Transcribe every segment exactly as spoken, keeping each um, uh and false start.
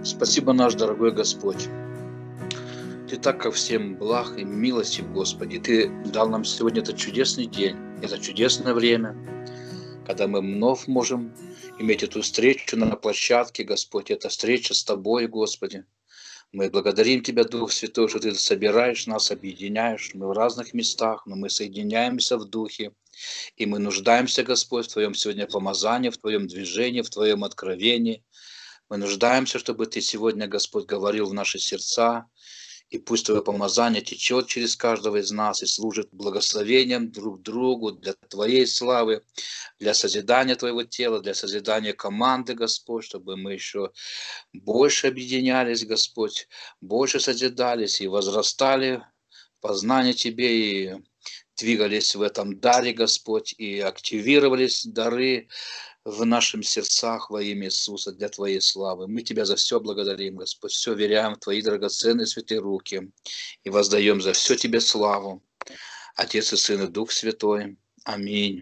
Спасибо, наш дорогой Господь. Ты так ко всем благ и милостив, Господи. Ты дал нам сегодня этот чудесный день, это чудесное время, когда мы вновь можем иметь эту встречу на площадке, Господь. Это встреча с Тобой, Господи. Мы благодарим Тебя, Дух Святой, что Ты собираешь нас, объединяешь. Мы в разных местах, но мы соединяемся в Духе. И мы нуждаемся, Господь, в Твоем сегодня помазании, в Твоем движении, в Твоем откровении. Мы нуждаемся, чтобы Ты сегодня, Господь, говорил в наши сердца. И пусть Твое помазание течет через каждого из нас и служит благословением друг другу для Твоей славы, для созидания Твоего тела, для созидания команды, Господь, чтобы мы еще больше объединялись, Господь, больше созидались и возрастали в познании Тебе, и двигались в этом даре, Господь, и активировались дары в наших сердцах во имя Иисуса для Твоей славы. Мы Тебя за все благодарим, Господь, все веряем в Твои драгоценные святые руки и воздаем за все Тебе славу. Отец и Сын и Дух Святой. Аминь.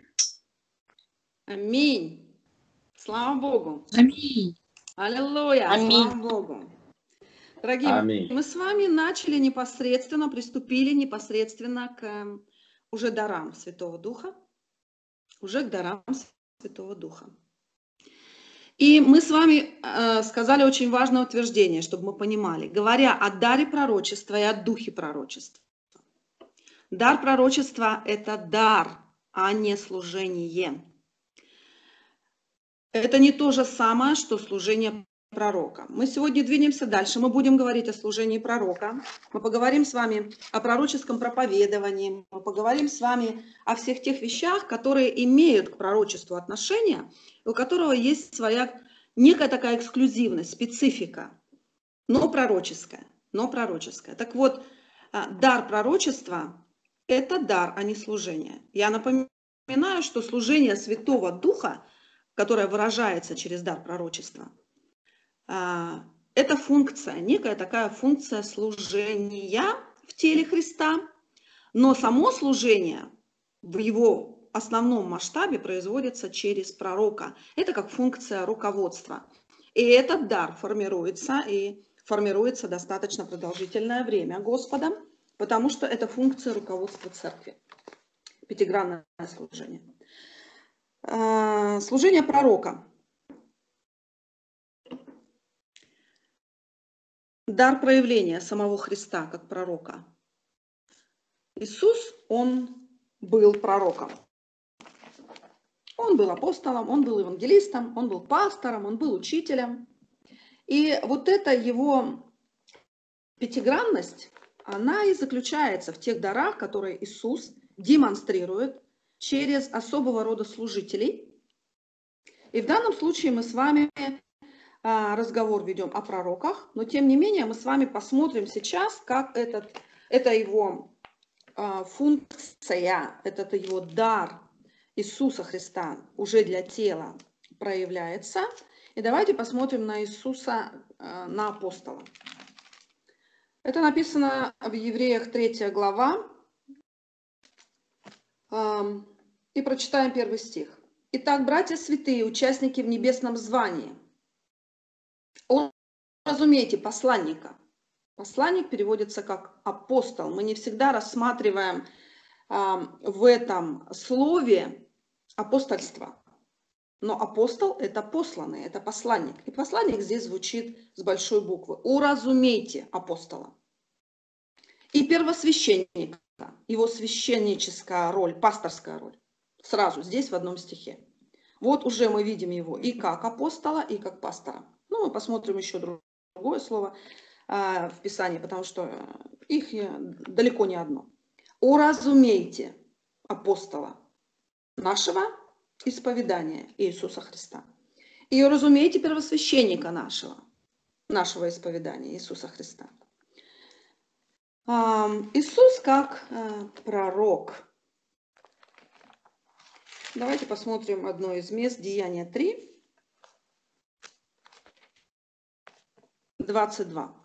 Аминь. Слава Богу. Аминь. Аллилуйя. Аминь. Слава Богу. Дорогие, Аминь. мы с вами начали непосредственно, приступили непосредственно к уже дарам Святого Духа. Уже к дарам Святого Духа. И мы с вами э, сказали очень важное утверждение, чтобы мы понимали, говоря о даре пророчества и о духе пророчества. Дар пророчества – это дар, а не служение. Это не то же самое, что служение пророка. Мы сегодня двинемся дальше. Мы будем говорить о служении пророка. Мы поговорим с вами о пророческом проповедовании. Мы поговорим с вами о всех тех вещах, которые имеют к пророчеству отношение, у которого есть своя некая такая эксклюзивность, специфика, но пророческая. Но пророческая. Так вот, дар пророчества – это дар, а не служение. Я напоминаю, что служение Святого Духа, которое выражается через дар пророчества, это функция, некая такая функция служения в теле Христа, но само служение в его основном масштабе производится через пророка. Это как функция руководства. И этот дар формируется, и формируется достаточно продолжительное время Господом, потому что это функция руководства церкви. Пятигранное служение. Служение пророка. Дар проявления самого Христа как пророка. Иисус, он был пророком. Он был апостолом, он был евангелистом, он был пастором, он был учителем. И вот эта его пятигранность, она и заключается в тех дарах, которые Иисус демонстрирует через особого рода служителей. И в данном случае мы с вами разговор ведем о пророках, но тем не менее мы с вами посмотрим сейчас, как этот, это его функция, этот его дар Иисуса Христа уже для тела проявляется. И давайте посмотрим на Иисуса, на апостола. Это написано в Евреях третья глава. И прочитаем первый стих. «Итак, братья святые, участники в небесном звании, разумейте, посланника». Посланник переводится как апостол. Мы не всегда рассматриваем в этом слове апостольство. Но апостол – это посланный, это посланник. И посланник здесь звучит с большой буквы. «Уразумейте апостола». И первосвященника, его священническая роль, пасторская роль. Сразу здесь в одном стихе. Вот уже мы видим его и как апостола, и как пастора. Ну, мы посмотрим еще другое слово э, в Писании, потому что их далеко не одно. «Уразумейте апостола нашего исповедания Иисуса Христа». И уразумейте первосвященника нашего, нашего исповедания Иисуса Христа. Иисус как пророк. Давайте посмотрим одно из мест, Деяния три, двадцать два.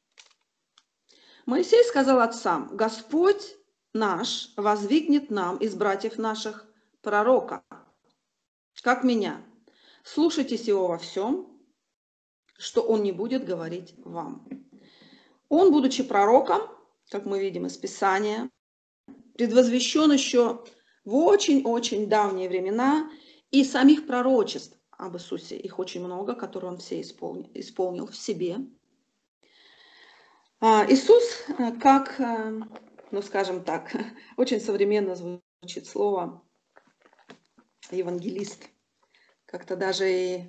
Моисей сказал отцам: «Господь наш воздвигнет нам из братьев наших пророка, как меня. Слушайтесь его во всем, что он не будет говорить вам. Он, будучи пророком, как мы видим из Писания, предвозвещен еще в очень-очень давние времена, и самих пророчеств об Иисусе, их очень много, которые он все исполнил, исполнил в себе. Иисус, как, ну скажем так, очень современно звучит слово евангелист, как-то даже и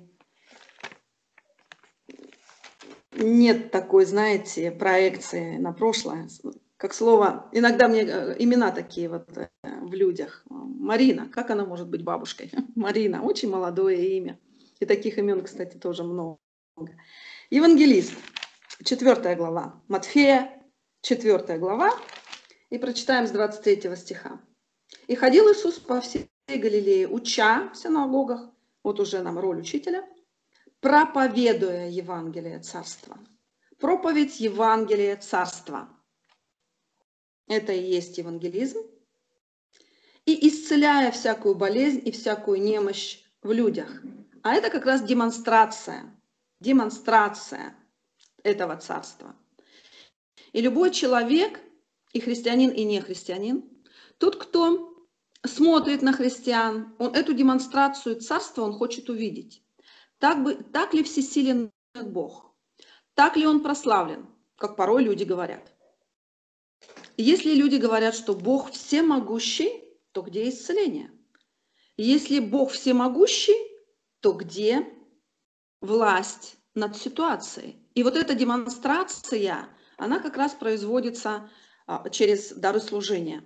нет такой, знаете, проекции на прошлое, как слово, иногда мне имена такие вот в людях. Марина, как она может быть бабушкой? Марина, очень молодое имя. И таких имен, кстати, тоже много. Евангелист, четвёртая глава, Матфея, четвёртая глава, и прочитаем с двадцать третьего стиха. «И ходил Иисус по всей Галилее, уча в синагогах», вот уже нам роль учителя, «проповедуя Евангелие Царства». Проповедь Евангелия Царства. Это и есть евангелизм. И исцеляя всякую болезнь и всякую немощь в людях. А это как раз демонстрация, демонстрация этого царства. И любой человек, и христианин, и не христианин, тот, кто смотрит на христиан, он эту демонстрацию царства он хочет увидеть. Так, бы, так ли всесилен Бог? Так ли он прославлен, как порой люди говорят? Если люди говорят, что Бог всемогущий, то где исцеление? Если Бог всемогущий, то где власть над ситуацией? И вот эта демонстрация, она как раз производится через дары служения.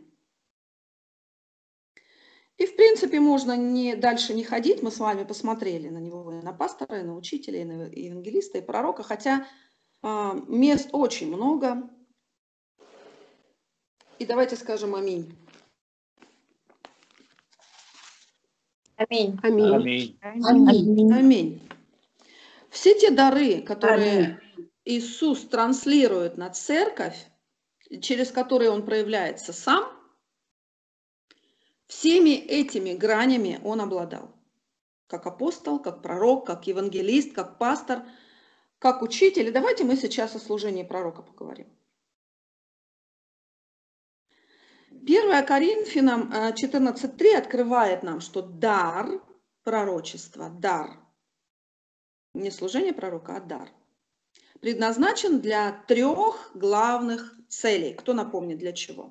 И в принципе можно не, дальше не ходить, мы с вами посмотрели на него, и на пастора, и на учителя, и на евангелиста, и пророка, хотя а, мест очень много. И давайте скажем аминь. Аминь. Аминь. Аминь. Аминь. Все те дары, которые Аминь. Иисус транслирует на церковь, через которые Он проявляется сам, всеми этими гранями Он обладал. Как апостол, как пророк, как евангелист, как пастор, как учитель. И давайте мы сейчас о служении пророка поговорим. первое Коринфянам четырнадцать три открывает нам, что дар пророчества, дар, не служение пророка, а дар, предназначен для трех главных целей. Кто напомнит, для чего?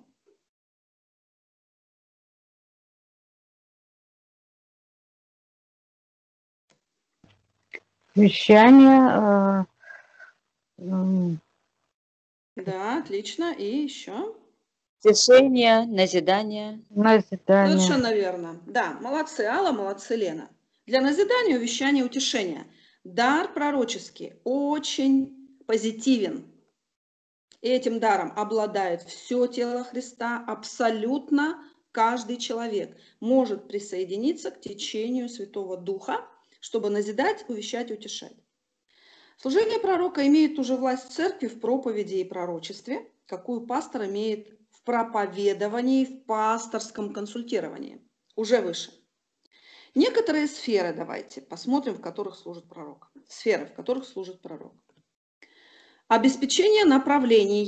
Вещание. Э, э, да, отлично. И еще? Утешение, назидание. Назидание. Совершенно верно. Да, молодцы, Алла, молодцы, Лена. Для назидания, увещания, утешения. Дар пророческий очень позитивен. И этим даром обладает все тело Христа, абсолютно каждый человек может присоединиться к течению Святого Духа, чтобы назидать, увещать, утешать. Служение пророка имеет уже власть в церкви в проповеди и пророчестве, какую пастор имеет в проповедовании, в пасторском консультировании, уже выше. Некоторые сферы, давайте посмотрим, в которых служит пророк. Сферы, в которых служит пророк. Обеспечение направления.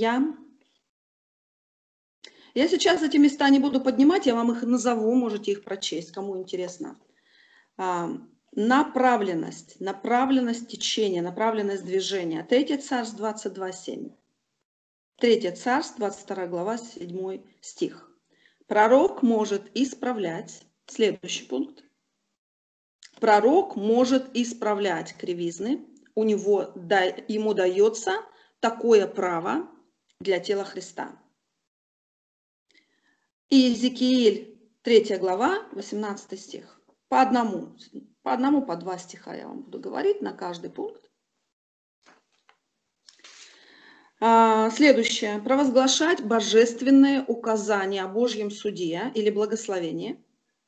Я сейчас эти места не буду поднимать, я вам их назову, можете их прочесть, кому интересно. Направленность, направленность течения, направленность движения. Третье Царств двадцать два семь. Третье Царств, двадцать вторая глава, седьмой стих. Пророк может исправлять, следующий пункт. Пророк может исправлять кривизны, у него, ему дается такое право для тела Христа. И Иезекииль, третья глава, восемнадцатый стих. По одному, по одному, по два стиха я вам буду говорить на каждый пункт. Следующее. Провозглашать божественные указания о Божьем суде или благословении.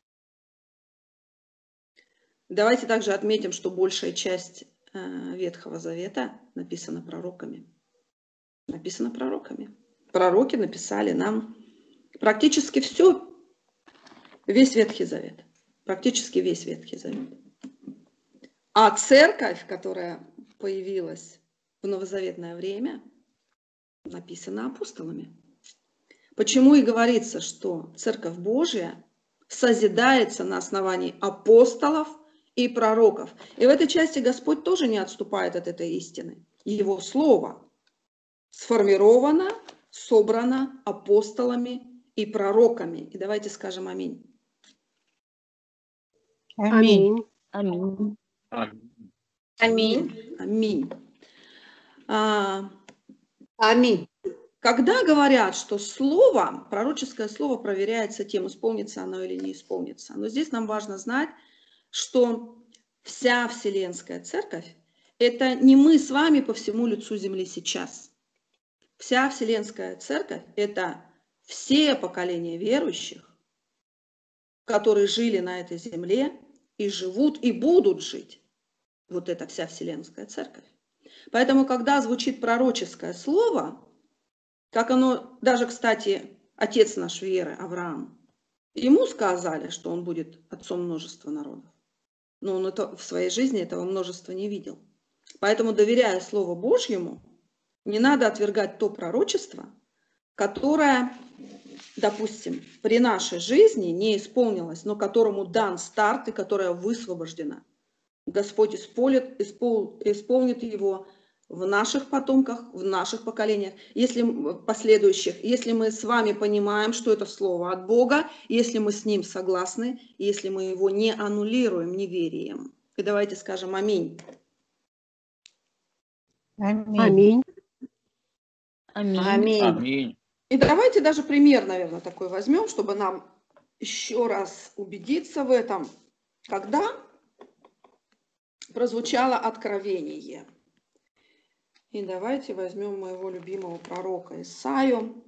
Давайте также отметим, что большая часть Ветхого Завета написана пророками. Написана пророками. Пророки написали нам практически все, весь Ветхий Завет. Практически весь Ветхий Завет. А церковь, которая появилась в новозаветное время, написана апостолами. Почему и говорится, что Церковь Божия созидается на основании апостолов и пророков. И в этой части Господь тоже не отступает от этой истины. Его слово сформировано, собрано апостолами и пророками. И давайте скажем аминь. Аминь. Аминь. Аминь. Аминь. А, Аминь. Когда говорят, что слово, пророческое слово проверяется тем, исполнится оно или не исполнится. Но здесь нам важно знать, что вся Вселенская Церковь – это не мы с вами по всему лицу земли сейчас. Вся Вселенская Церковь – это все поколения верующих, которые жили на этой земле и живут, и будут жить. Вот это вся Вселенская Церковь. Поэтому, когда звучит пророческое слово, как оно, даже, кстати, отец наш веры, Авраам, ему сказали, что он будет отцом множества народов. Но он это, в своей жизни этого множества не видел. Поэтому, доверяя Слову Божьему, не надо отвергать то пророчество, которое, допустим, при нашей жизни не исполнилось, но которому дан старт и которое высвобождено. Господь исполнит, испол, исполнит его в наших потомках, в наших поколениях, если последующих, если мы с вами понимаем, что это слово от Бога, если мы с ним согласны, если мы его не аннулируем неверием. И давайте скажем аминь. Аминь. Аминь. Аминь. Аминь. И давайте даже пример, наверное, такой возьмем, чтобы нам еще раз убедиться в этом, когда прозвучало откровение. И давайте возьмем моего любимого пророка Исаию.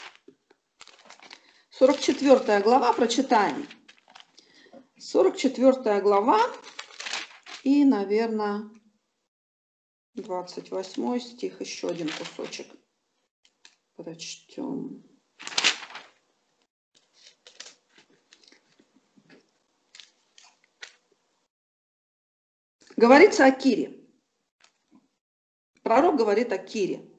сорок четвёртая глава, прочитаем. сорок четвёртая глава и, наверное, двадцать восьмой стих, еще один кусочек прочтем. Говорится о Кире. Пророк говорит о Кире,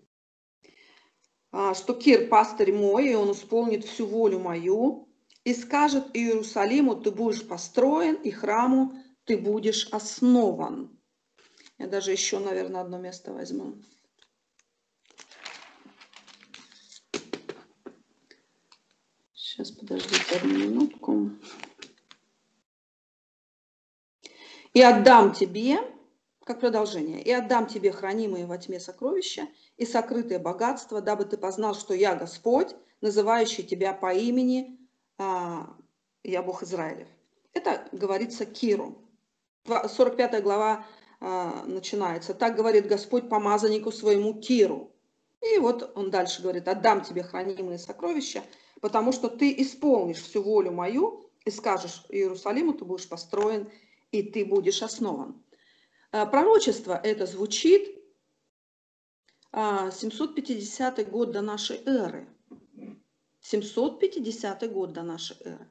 что Кир пастырь мой, и он исполнит всю волю мою, и скажет Иерусалиму, ты будешь построен, и храму ты будешь основан. Я даже еще, наверное, одно место возьму. Сейчас, подождите одну минутку. И отдам тебе, как продолжение, и отдам тебе хранимые во тьме сокровища и сокрытые богатства, дабы ты познал, что я Господь, называющий тебя по имени, а, я Бог Израилев. Это говорится Киру. сорок пятая глава а, начинается. Так говорит Господь помазаннику своему Киру. И вот он дальше говорит, отдам тебе хранимые сокровища, потому что ты исполнишь всю волю мою и скажешь Иерусалиму, ты будешь построен, и ты будешь основан. Пророчество это звучит семьсот пятидесятый год до нашей эры. семьсот пятидесятый год до нашей эры.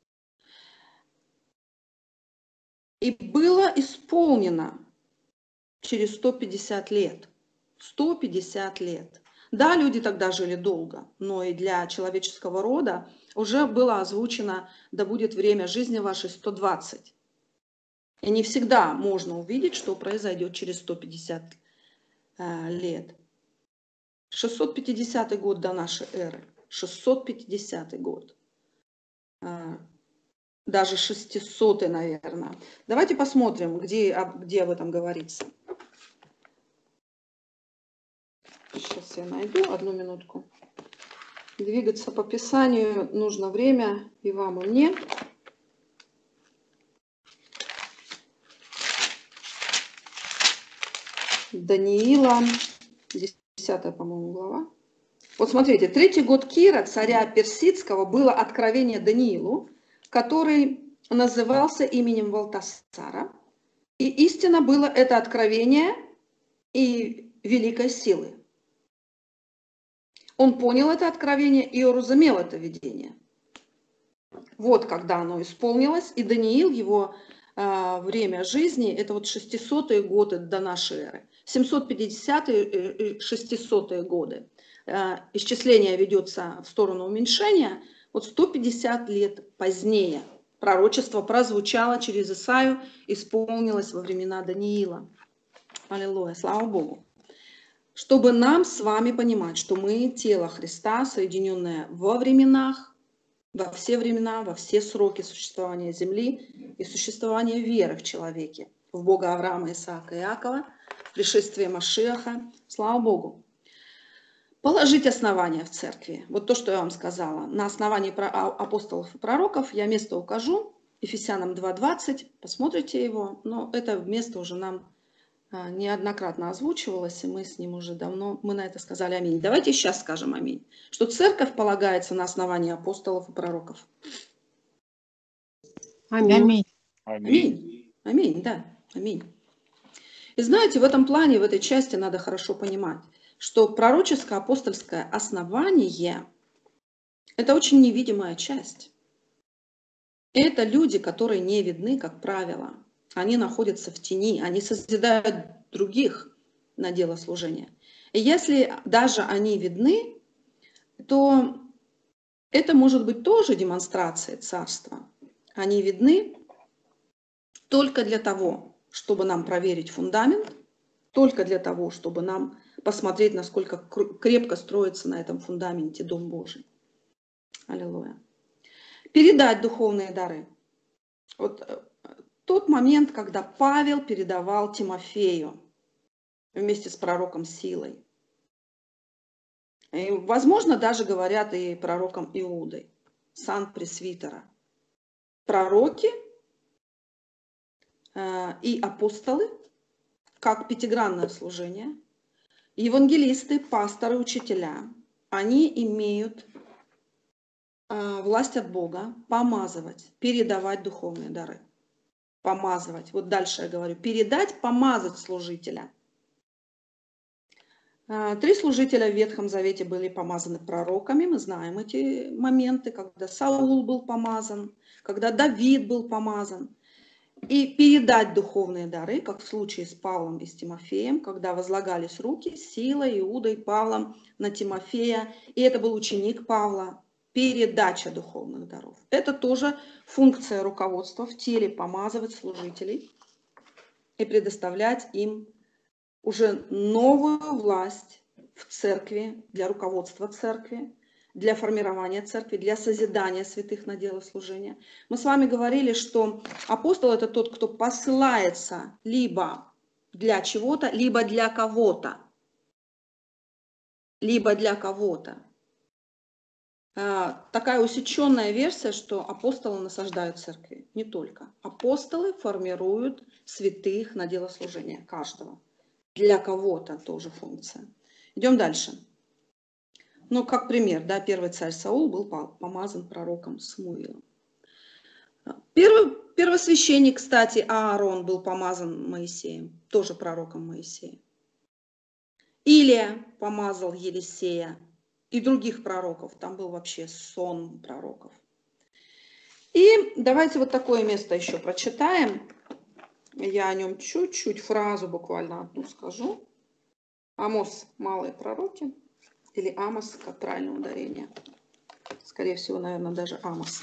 И было исполнено через сто пятьдесят лет. сто пятьдесят лет. Да, люди тогда жили долго, но и для человеческого рода уже было озвучено, да будет время жизни вашей сто двадцать. И не всегда можно увидеть, что произойдет через сто пятьдесят э, лет. шестьсот пятидесятый год до нашей эры. шестьсот пятидесятый год. Э, даже шестисотый, наверное. Давайте посмотрим, где, где об этом говорится. Сейчас я найду, одну минутку. Двигаться по Писанию нужно время и вам, и мне. Даниила, десятая, по-моему, глава. Вот смотрите, третий год Кира, царя Персидского, было откровение Даниилу, который назывался именем Валтасара. И истинно было это откровение и великой силы. Он понял это откровение и уразумел это видение. Вот когда оно исполнилось, и Даниил его а, время жизни, это вот шестисотые годы до нашей эры. семьсот пятидесятые, шестисотые годы. А, исчисление ведется в сторону уменьшения. Вот сто пятьдесят лет позднее пророчество прозвучало через Исаию, исполнилось во времена Даниила. Аллилуйя, слава Богу. Чтобы нам с вами понимать, что мы тело Христа, соединенное во временах, во все времена, во все сроки существования Земли и существования веры в человеке, в Бога Авраама, Исаака и Иакова, в пришествие Машиаха. Слава Богу. Положить основания в церкви. Вот то, что я вам сказала. На основании апостолов и пророков я место укажу. Ефесянам два двадцать. Посмотрите его. Но это место уже нам неоднократно озвучивалось, и мы с ним уже давно, мы на это сказали аминь. Давайте сейчас скажем аминь. Что церковь полагается на основании апостолов и пророков. Аминь. Аминь. Аминь, да. Аминь. И знаете, в этом плане, в этой части надо хорошо понимать, что пророческое апостольское основание – это очень невидимая часть. Это люди, которые не видны, как правило. Они находятся в тени, они созидают других на дело служения. И если даже они видны, то это может быть тоже демонстрацией царства. Они видны только для того, чтобы нам проверить фундамент, только для того, чтобы нам посмотреть, насколько крепко строится на этом фундаменте Дом Божий. Аллилуйя. Передать духовные дары. Вот тот момент, когда Павел передавал Тимофею вместе с пророком Силой. И, возможно, даже говорят и пророком Иудой, сан пресвитера. Пророки э, и апостолы, как пятигранное служение, евангелисты, пасторы, учителя, они имеют э, власть от Бога помазывать, передавать духовные дары. Помазывать. Вот дальше я говорю. Передать, помазать служителя. Три служителя в Ветхом Завете были помазаны пророками. Мы знаем эти моменты, когда Саул был помазан, когда Давид был помазан. И передать духовные дары, как в случае с Павлом и с Тимофеем, когда возлагались руки Силой, Иудой, Павлом на Тимофея. И это был ученик Павла. Передача духовных даров. Это тоже функция руководства в теле, помазывать служителей и предоставлять им уже новую власть в церкви, для руководства церкви, для формирования церкви, для созидания святых на дело служения. Мы с вами говорили, что апостол – это тот, кто посылается либо для чего-то, либо для кого-то. Либо для кого-то. Такая усеченная версия, что апостолы насаждают церкви. Не только. Апостолы формируют святых на дело служения каждого. Для кого-то тоже функция. Идем дальше. Ну, как пример, да, первый царь Саул был помазан пророком Самуилом. Первый, первосвященник, кстати, Аарон был помазан Моисеем, тоже пророком Моисея. Илия помазал Елисея. И других пророков. Там был вообще сон пророков. И давайте вот такое место еще прочитаем. Я о нем чуть-чуть, фразу буквально одну скажу. Амос, малые пророки. Или Амос, как правильное ударение. Скорее всего, наверное, даже Амос.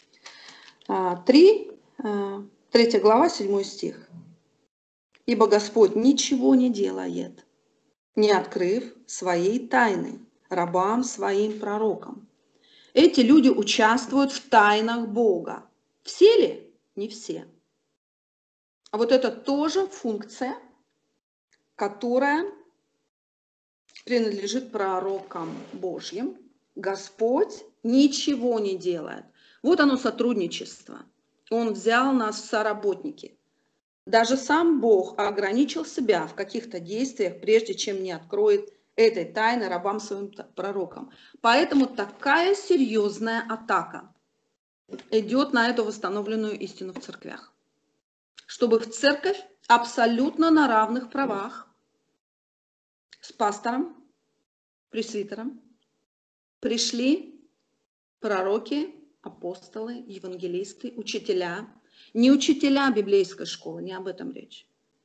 Три, третья глава, седьмой стих. Ибо Господь ничего не делает, не открыв своей тайны рабам своим пророкам. Эти люди участвуют в тайнах Бога. Все ли? Не все. А вот это тоже функция, которая принадлежит пророкам Божьим. Господь ничего не делает. Вот оно сотрудничество. Он взял нас в соработники. Даже сам Бог ограничил себя в каких-то действиях, прежде чем не откроет этой тайны рабам своим пророкам. Поэтому такая серьезная атака идет на эту восстановленную истину в церквях. Чтобы в церковь абсолютно на равных правах с пастором, пресвитером пришли пророки, апостолы, евангелисты, учителя, Не учителя библейской школы, не об этом речь.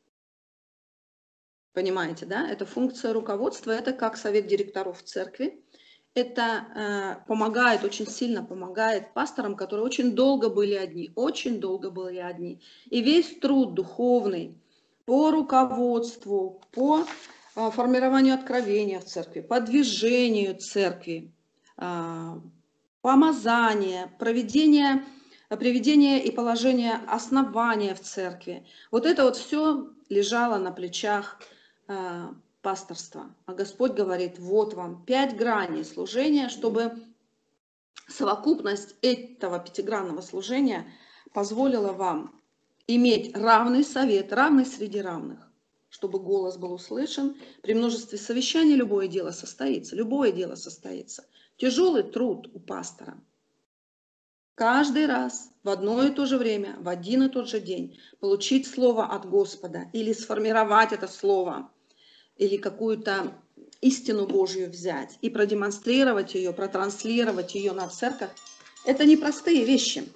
Понимаете, да? Это функция руководства, это как совет директоров в церкви. Это э, помогает, очень сильно помогает пасторам, которые очень долго были одни, очень долго были одни. И весь труд духовный по руководству, по э, формированию откровения в церкви, по движению церкви, э, помазание, проведение, приведение и положение основания в церкви. Вот это вот все лежало на плечах э, пасторства. А Господь говорит, вот вам пять граней служения, чтобы совокупность этого пятигранного служения позволила вам иметь равный совет, равный среди равных, чтобы голос был услышан. При множестве совещаний любое дело состоится, любое дело состоится. Тяжелый труд у пастора. Каждый раз в одно и то же время, в один и тот же день получить слово от Господа или сформировать это слово, или какую-то истину Божью взять и продемонстрировать ее, протранслировать ее на церковь, это непростые вещи.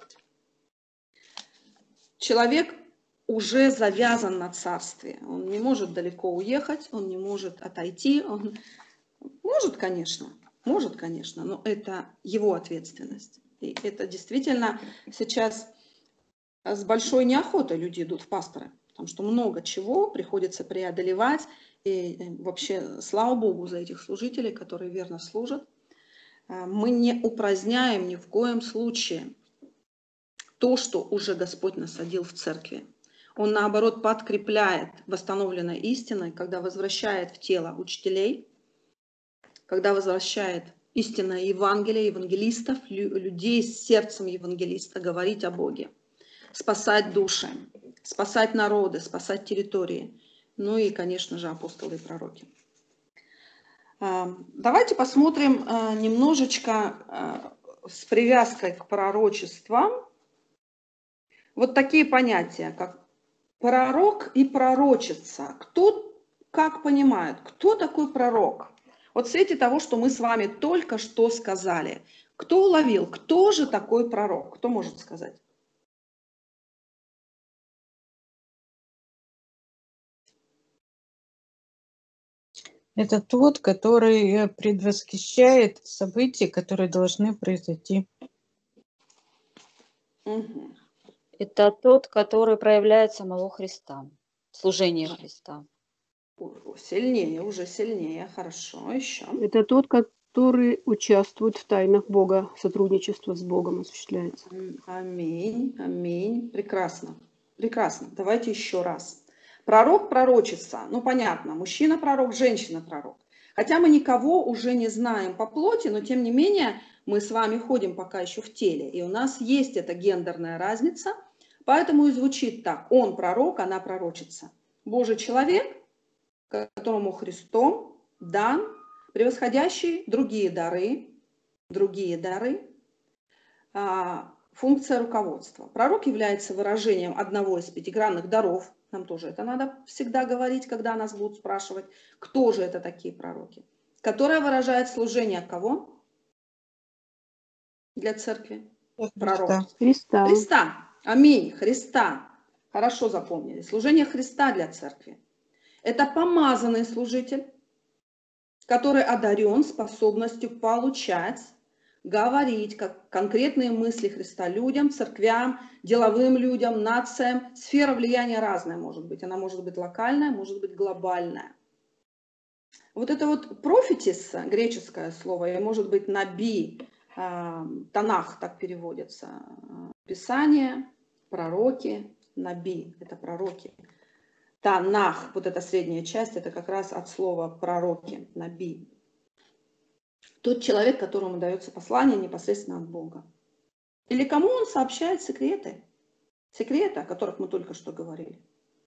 Человек уже завязан на царстве. Он не может далеко уехать, он не может отойти. Он может, конечно, может, конечно, но это его ответственность. И это действительно сейчас с большой неохотой люди идут в пасторы, потому что много чего приходится преодолевать. И вообще, слава Богу за этих служителей, которые верно служат. Мы не упраздняем ни в коем случае то, что уже Господь насадил в церкви. Он, наоборот, подкрепляет восстановленной истиной, когда возвращает в тело учителей, когда возвращает истинное Евангелие, евангелистов, людей с сердцем евангелиста, говорить о Боге, спасать души, спасать народы, спасать территории. Ну и, конечно же, апостолы и пророки. Давайте посмотрим немножечко с привязкой к пророчествам вот такие понятия, как пророк и пророчица. Кто как понимает, кто такой пророк? Вот в свете того, что мы с вами только что сказали, кто уловил, кто же такой пророк? Кто может сказать? Это тот, который предвосхищает события, которые должны произойти. Угу. Это тот, который проявляет самого Христа, служение Христа. Сильнее, уже сильнее, хорошо, еще. Это тот, который участвует в тайнах Бога, сотрудничество с Богом осуществляется. Аминь, аминь, прекрасно, прекрасно. Давайте еще раз. Пророк, пророчица, ну понятно, мужчина-пророк, женщина-пророк. Хотя мы никого уже не знаем по плоти, но тем не менее мы с вами ходим пока еще в теле. И у нас есть эта гендерная разница, поэтому и звучит так. Он пророк, она пророчица. Божий человек, которому Христом дан превосходящий другие дары, другие дары, функция руководства. Пророк является выражением одного из пятигранных даров. Нам тоже это надо всегда говорить, когда нас будут спрашивать, кто же это такие пророки. Которая выражает служение кого? Для церкви? Пророк. Христа. Христа. Аминь. Христа. Хорошо запомнили. Служение Христа для церкви. Это помазанный служитель, который одарен способностью получать, говорить как конкретные мысли Христа людям, церквям, деловым людям, нациям. Сфера влияния разная может быть. Она может быть локальная, может быть глобальная. Вот это вот профетис, греческое слово, и может быть наби, Танах так переводится. Писание, пророки, наби, это пророки. Танах, вот эта средняя часть, это как раз от слова пророки, наби. Тот человек, которому дается послание непосредственно от Бога. Или кому он сообщает секреты. Секреты, о которых мы только что говорили.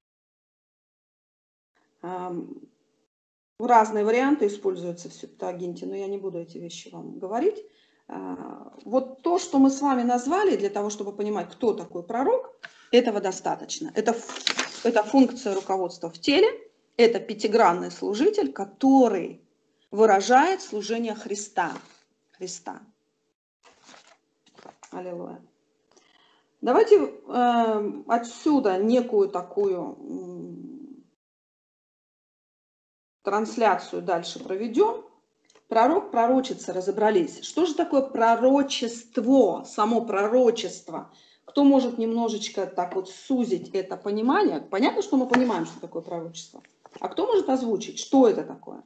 Разные варианты используются в Септуагинте, но я не буду эти вещи вам говорить. Вот то, что мы с вами назвали, для того, чтобы понимать, кто такой пророк, этого достаточно. Это, это функция руководства в теле, это пятигранный служитель, который выражает служение Христа. Христа. Аллилуйя. Давайте э, отсюда некую такую м, трансляцию дальше проведем. Пророк, пророчица, разобрались. Что же такое пророчество, само пророчество? Кто может немножечко так вот сузить это понимание? Понятно, что мы понимаем, что такое пророчество. А кто может озвучить, что это такое?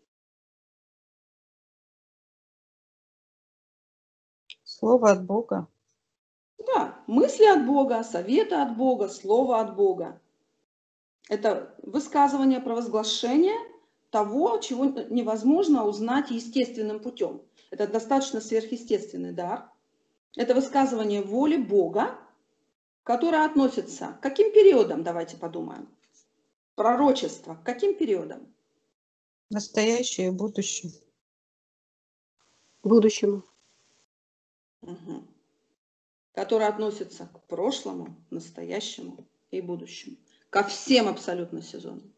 Слово от Бога. Да, мысли от Бога, советы от Бога, слово от Бога. Это высказывание, провозглашение того, чего невозможно узнать естественным путем. Это достаточно сверхъестественный дар. Это высказывание воли Бога, которое относится к каким периодам, давайте подумаем. Пророчество, к каким периодам? Настоящее и будущее. К будущему. Угу. Которое относится к прошлому, настоящему и будущему. Ко всем абсолютно сезонам.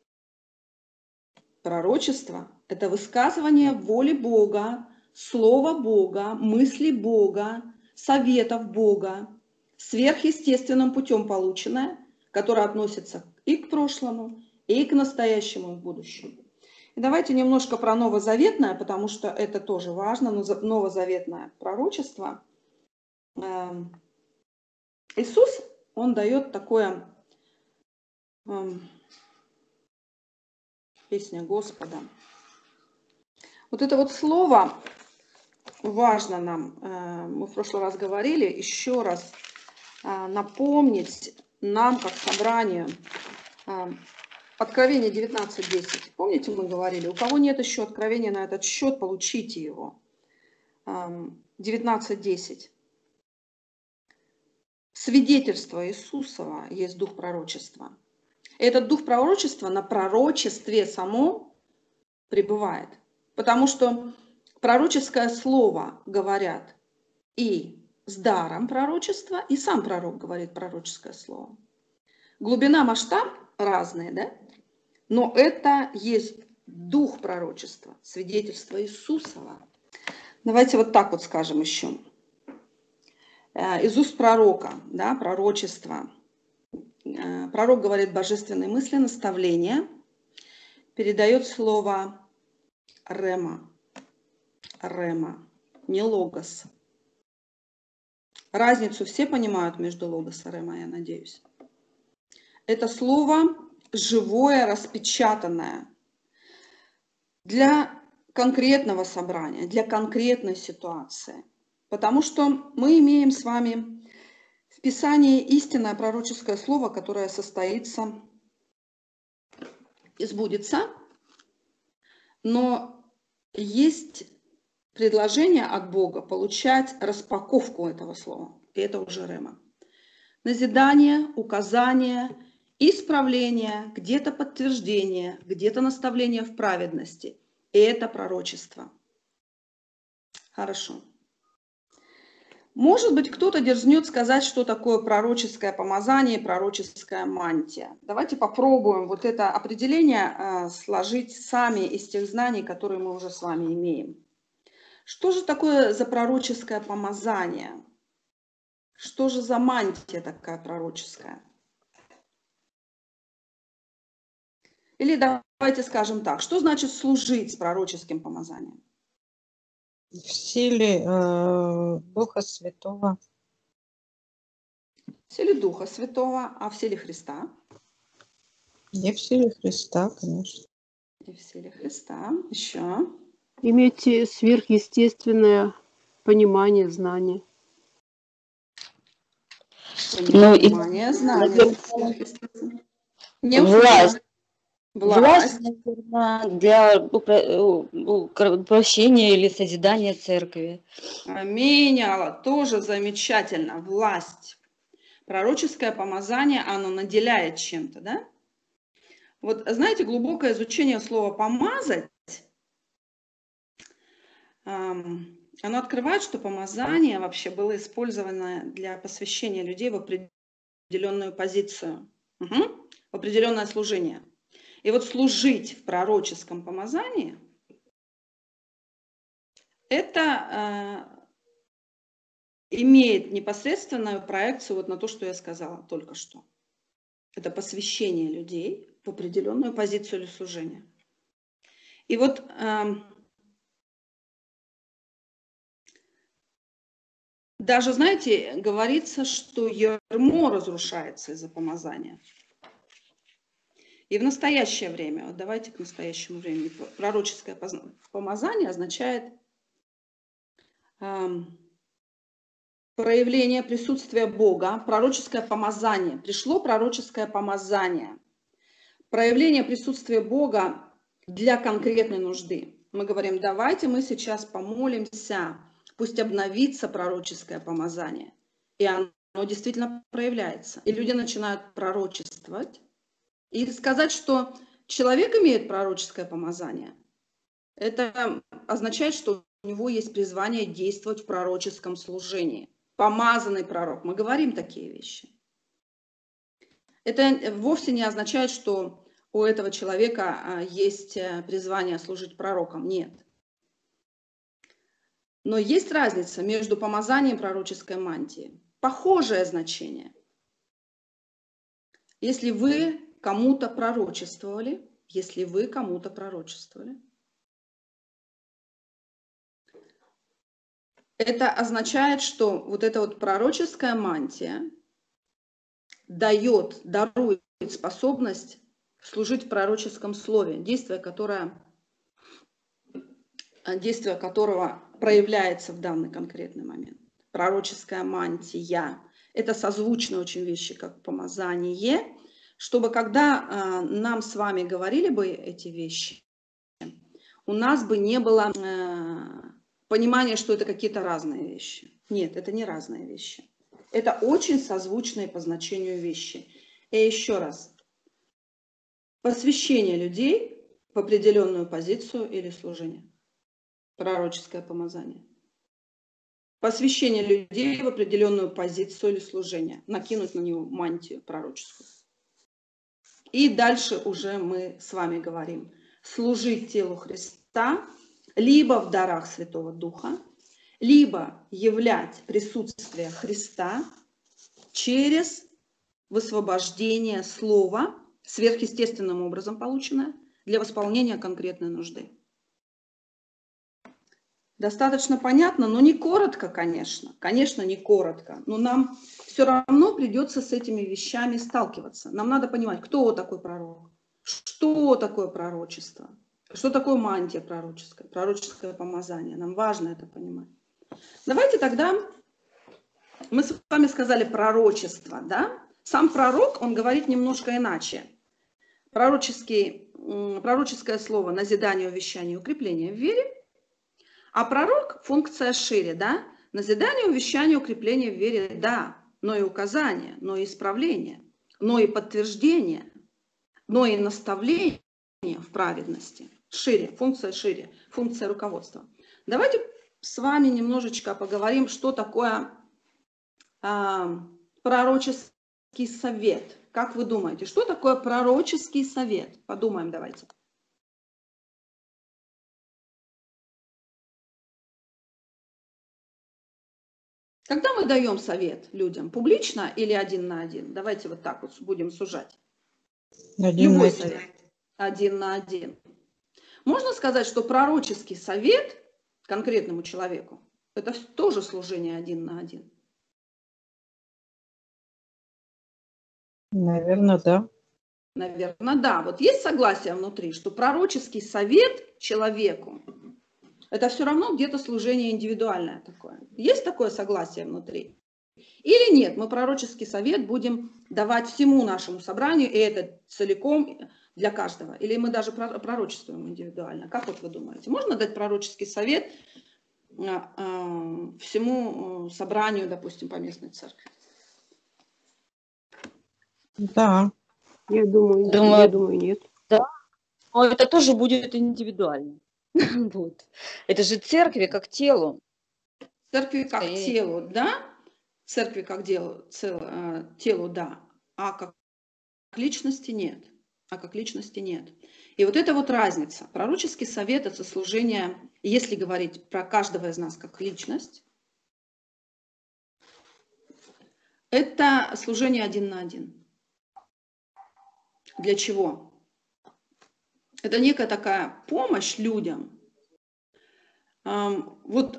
Пророчество – это высказывание воли Бога, слова Бога, мысли Бога, советов Бога, сверхъестественным путем полученное, которое относится и к прошлому, и к настоящему, и к будущему. И давайте немножко про новозаветное, потому что это тоже важно, новозаветное пророчество. Иисус, он дает такое, песня Господа. Вот это вот слово важно нам, мы в прошлый раз говорили, еще раз напомнить нам, как собранию, Откровение девятнадцать десять. Помните, мы говорили, у кого нет еще откровения на этот счет, получите его. девятнадцать десять. Свидетельство Иисусова есть дух пророчества. Этот дух пророчества на пророчестве самом пребывает. Потому что пророческое слово говорят и с даром пророчества, и сам пророк говорит пророческое слово. Глубина, масштаб разные, да? Но это есть дух пророчества, свидетельство Иисусова. Давайте вот так вот скажем еще. Из уст пророка, да, пророчество. Пророк говорит божественные мысли, наставления, передает слово рема, рема, не логос. Разницу все понимают между логос и рема, я надеюсь. Это слово живое, распечатанное для конкретного собрания, для конкретной ситуации. Потому что мы имеем с вами в Писании истинное пророческое слово, которое состоится и сбудется, но есть предложение от Бога получать распаковку этого слова, и это уже рема. Назидание, указание, исправление, где-то подтверждение, где-то наставление в праведности. И это пророчество. Хорошо. Может быть, кто-то дерзнет сказать, что такое пророческое помазание, пророческая мантия. Давайте попробуем вот это определение э, сложить сами из тех знаний, которые мы уже с вами имеем. Что же такое за пророческое помазание? Что же за мантия такая пророческая? Или давайте скажем так, что значит служить с пророческим помазанием? В силе э, Духа Святого. В силе Духа Святого, а в силе Христа? Не в силе Христа, конечно. И в силе Христа. Еще. Иметь сверхъестественное понимание, знание. Понимание, ну, знание. Не власть. Власть. Власть, наверное, для упрощения или созидания церкви. Аминь, Алла, тоже замечательно. Власть. Пророческое помазание, оно наделяет чем-то, да? Вот, знаете, глубокое изучение слова «помазать», эм, оно открывает, что помазание вообще было использовано для посвящения людей в определенную позицию, угу, в определенное служение. И вот служить в пророческом помазании – это э, имеет непосредственную проекцию вот на то, что я сказала только что. Это посвящение людей в определенную позицию или служение. И вот э, даже, знаете, говорится, что ярмо разрушается из-за помазания. И в настоящее время, вот давайте к настоящему времени, пророческое помазание означает э, проявление присутствия Бога, пророческое помазание. Пришло пророческое помазание. Проявление присутствия Бога для конкретной нужды. Мы говорим, давайте мы сейчас помолимся, пусть обновится пророческое помазание. И оно действительно проявляется. И люди начинают пророчествовать. И сказать, что человек имеет пророческое помазание, это означает, что у него есть призвание действовать в пророческом служении. Помазанный пророк. Мы говорим такие вещи. Это вовсе не означает, что у этого человека есть призвание служить пророком. Нет. Но есть разница между помазанием и пророческой мантией. Похожее значение. Если вы кому-то пророчествовали, если вы кому-то пророчествовали, это означает, что вот эта вот пророческая мантия дает, дарует способность служить в пророческом слове, действие, которое, действие которого проявляется в данный конкретный момент. Пророческая мантия – это созвучные очень вещи, как помазание, чтобы когда э, нам с вами говорили бы эти вещи, у нас бы не было э, понимания, что это какие-то разные вещи. Нет, это не разные вещи. Это очень созвучные по значению вещи. И еще раз. Посвящение людей в определенную позицию или служение. Пророческое помазание. Посвящение людей в определенную позицию или служение. Накинуть на него мантию пророческую. И дальше уже мы с вами говорим. Служить телу Христа либо в дарах Святого Духа, либо являть присутствие Христа через высвобождение слова, сверхъестественным образом полученное, для восполнения конкретной нужды. Достаточно понятно, но не коротко, конечно. Конечно, не коротко. Но нам все равно придется с этими вещами сталкиваться. Нам надо понимать, кто такой пророк, что такое пророчество, что такое мантия пророческая, пророческое помазание. Нам важно это понимать. Давайте тогда, мы с вами сказали пророчество, да? Сам пророк, он говорит немножко иначе. Пророческий, пророческое слово назидание, увещание, укрепление в вере. А пророк, функция шире, да? Назидание, увещание, укрепление в вере, да. Но и указание, но и исправление, но и подтверждение, но и наставление в праведности. Шире, функция шире, функция руководства. Давайте с вами немножечко поговорим, что такое а, пророческий совет. Как вы думаете, что такое пророческий совет? Подумаем давайте. Когда мы даем совет людям, публично или один на один? Давайте вот так вот будем сужать. Один Любой на один. совет. Один на один. Можно сказать, что пророческий совет конкретному человеку – это тоже служение один на один? Наверное, да. Наверное, да. Вот есть согласие внутри, что пророческий совет человеку – это все равно где-то служение индивидуальное такое. Есть такое согласие внутри? Или нет, мы пророческий совет будем давать всему нашему собранию, и это целиком для каждого. Или мы даже пророчествуем индивидуально. Как вот вы думаете? Можно дать пророческий совет всему собранию, допустим, по местной церкви? Да. Я думаю, Думаю, я думаю, нет. Да, но это тоже будет индивидуально. Вот. Это же церкви как телу. Церкви как Скорее. телу, да? Церкви как делу, цел, телу, да. А как личности нет. А как личности нет. И вот это вот разница. Пророческий совет – это служение, если говорить про каждого из нас как личность, Это служение один на один. Для чего? Это некая такая помощь людям. Вот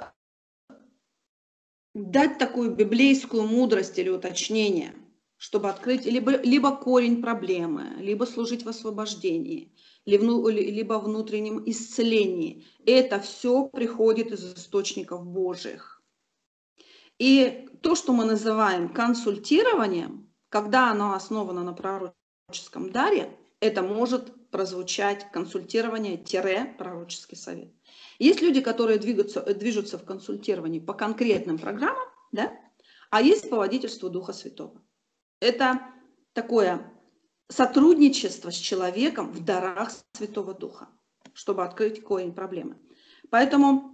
дать такую библейскую мудрость или уточнение, чтобы открыть либо, либо корень проблемы, либо служить в освобождении, либо внутреннем исцелении. Это все приходит из источников Божьих. И то, что мы называем консультированием, когда оно основано на пророческом даре, это может прозвучать консультирование-пророческий совет. Есть люди, которые двигаются, движутся в консультировании по конкретным программам, да? А есть по водительству Духа Святого. Это такое сотрудничество с человеком в дарах Святого Духа, чтобы открыть корень проблемы. Поэтому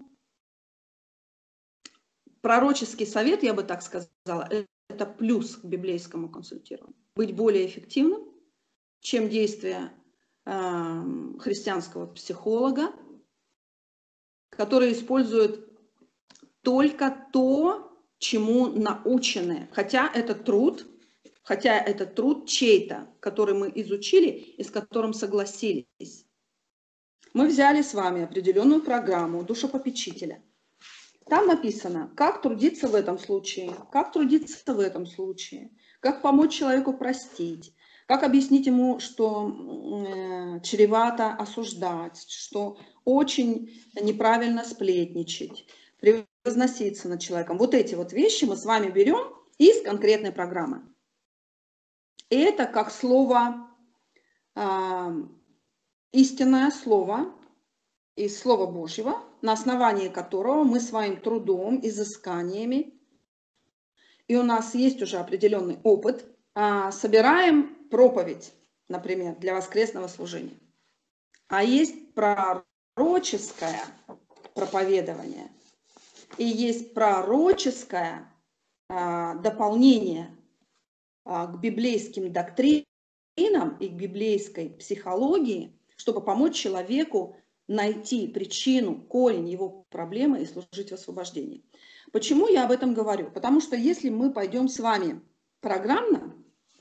пророческий совет, я бы так сказала, это плюс к библейскому консультированию. Быть более эффективным, чем действия э, христианского психолога, который использует только то, чему научены. Хотя это труд, хотя это труд чей-то, который мы изучили и с которым согласились. Мы взяли с вами определенную программу душепопечителя. Там написано, как трудиться в этом случае, как трудиться в этом случае, как помочь человеку простить, как объяснить ему, что э, чревато осуждать, что очень неправильно сплетничать, превозноситься над человеком. Вот эти вот вещи мы с вами берем из конкретной программы. И это как слово, э, истинное слово из Слова Божьего, на основании которого мы своим трудом, изысканиями, и у нас есть уже определенный опыт, э, собираем проповедь, например, для воскресного служения. А есть пророческое проповедование и есть пророческое а, дополнение а, к библейским доктринам и к библейской психологии, чтобы помочь человеку найти причину, корень его проблемы и служить в освобождении. Почему я об этом говорю? Потому что если мы пойдем с вами программно,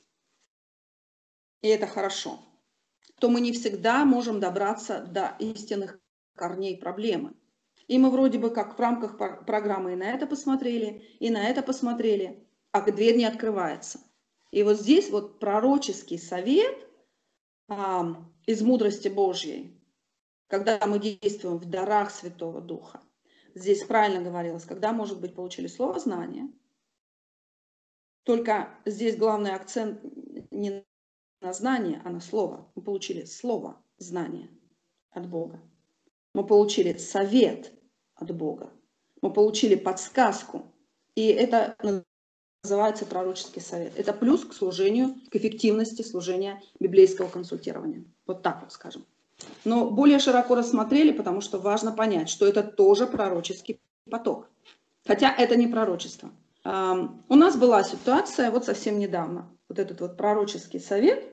и это хорошо, то мы не всегда можем добраться до истинных корней проблемы. И мы вроде бы как в рамках программы и на это посмотрели, и на это посмотрели, а дверь не открывается. И вот здесь вот пророческий совет а, из мудрости Божьей, когда мы действуем в дарах Святого Духа. Здесь правильно говорилось, когда, может быть, получили слово знания. Только здесь главный акцент не на знание, а на слово. Мы получили слово знание от Бога. Мы получили совет от Бога. Мы получили подсказку. И это называется пророческий совет. Это плюс к служению, к эффективности служения библейского консультирования. Вот так вот скажем. Но более широко рассмотрели, потому что важно понять, что это тоже пророческий поток. Хотя это не пророчество. У нас была ситуация вот совсем недавно. Вот этот вот пророческий совет,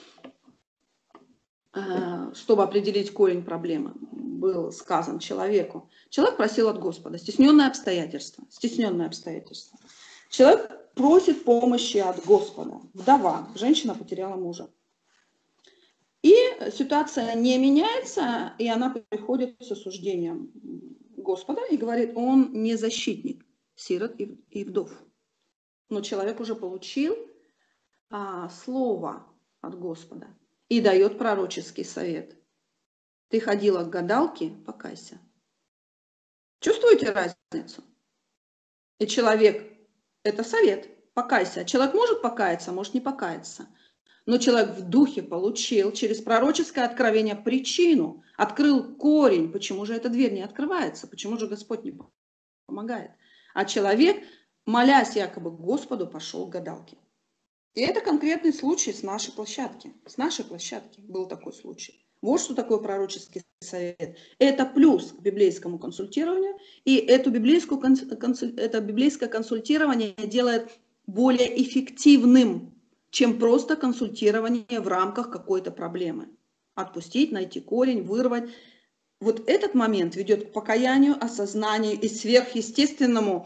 чтобы определить корень проблемы, был сказан человеку. Человек просил от Господа. Стесненное обстоятельство. Стесненное обстоятельство. Человек просит помощи от Господа. Вдова. Женщина потеряла мужа. И ситуация не меняется, и она приходит с осуждением Господа и говорит, он не защитник сирот и вдов. Но человек уже получил а, слово от Господа и дает пророческий совет. Ты ходила к гадалке, покайся. Чувствуете разницу? И человек, это совет, покайся. Человек может покаяться, может не покаяться. Но человек в духе получил через пророческое откровение причину, открыл корень, почему же эта дверь не открывается, почему же Господь не помогает. А человек, молясь якобы Господу, пошел к гадалке. И это конкретный случай с нашей площадки. С нашей площадки был такой случай. Вот что такое пророческий совет. Это плюс к библейскому консультированию. И эту библейскую, это библейское консультирование делает более эффективным, чем просто консультирование в рамках какой-то проблемы. Отпустить, найти корень, вырвать. Вот этот момент ведет к покаянию, осознанию и сверхъестественному